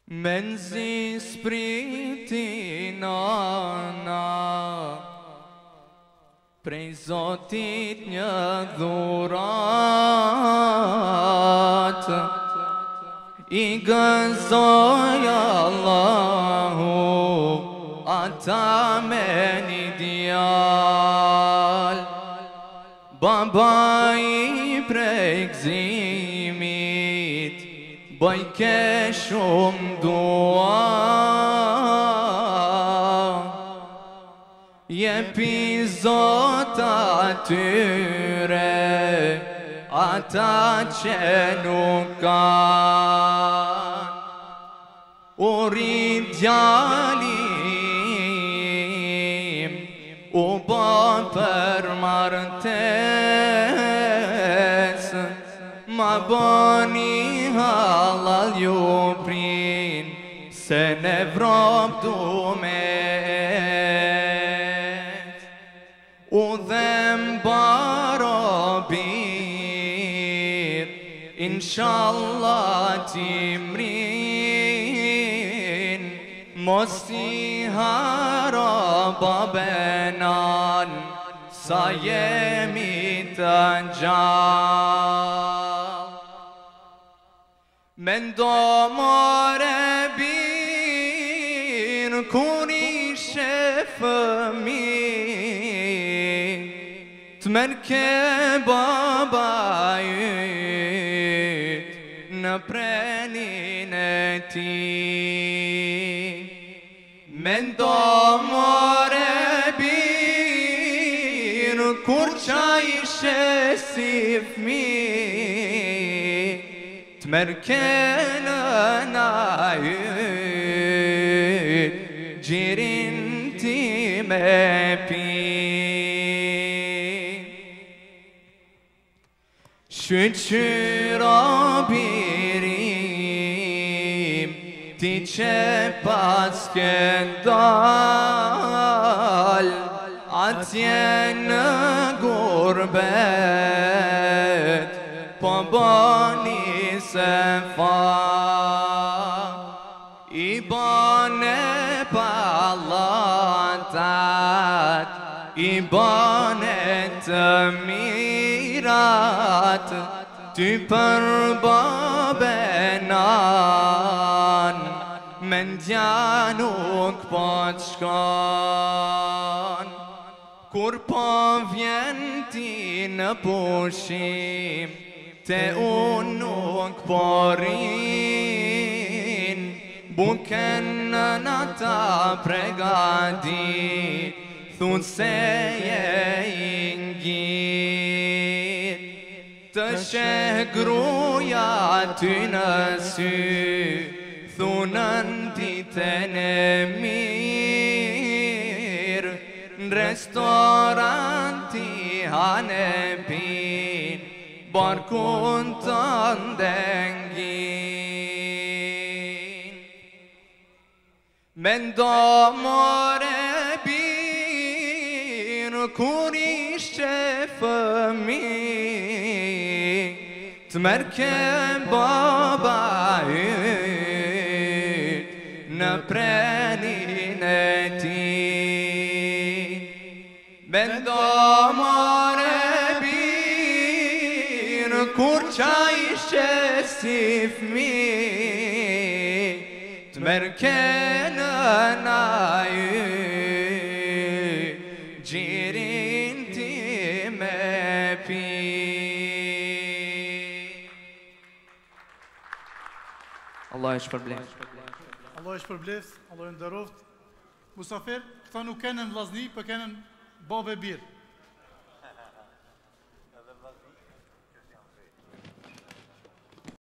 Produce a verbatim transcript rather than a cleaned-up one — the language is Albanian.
Me nzi spriti nana, prej Zotit një dhurat, i gëzoj Allahu ata me një djal, baba i prej gzimit, bëj ke shumë dua, jepi Zot atyre ata që nuk kanë, u rrit djalim, u bë për martes, ma bëni halal ju prin, se në Evropë du met, u dhem barobir, inshallah ti mrin, mos i haro babenan, sa jemi të gjallë. Mendo more bir kur ishe fëmijë, t'merke baba yt në prenin e ti. Mendo more bir kur qa ishe si fëmijë, t'merke nëna yt gjirin ti me pin. Shqyra birim, ti që pas ke dal, atje në gurbet, po bani se fa, i bane palatat, i bane të mirat, ty për babenan, me ndja nuk po t'shkon. Kur po vjen ti në pushim, te unë nuk po rin, buken në nata pregadit, thunë se je ingit, të sheh gruja ty në sy, thunën ditën e mirë, në restoranti hane pin, barkun të ndengin. Mendo more bir kur ishe fëmijë, t'merke baba yt në prenin e ti. Mendo more bir kur qa ishe si fëmijë, t'merke nëna yt gjirin ti me pin. Allah e shpërbleft. Allah e shpërbleft, Allah e nderoft. Musafir, këta nuk kenen vllazni, për kenen babë e birë.